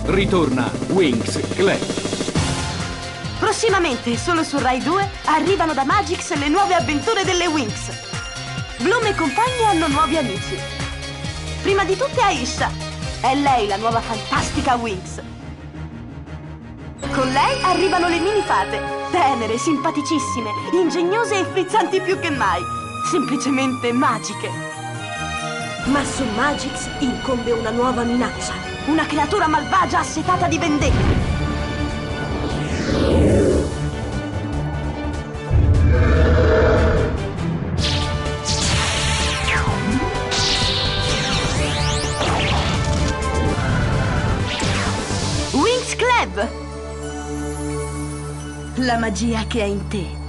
ritorna Winx Club. Prossimamente, solo su Rai 2, arrivano da Magix le nuove avventure delle Winx. Bloom e compagni hanno nuovi amici. Prima di tutte Aisha. È lei la nuova fantastica Winx. Con lei arrivano le mini fate. Tenere, simpaticissime, ingegnose e frizzanti più che mai. Semplicemente magiche. Ma su Magix incombe una nuova minaccia. Una creatura malvagia assetata di vendetta. Winx Club! La magia che è in te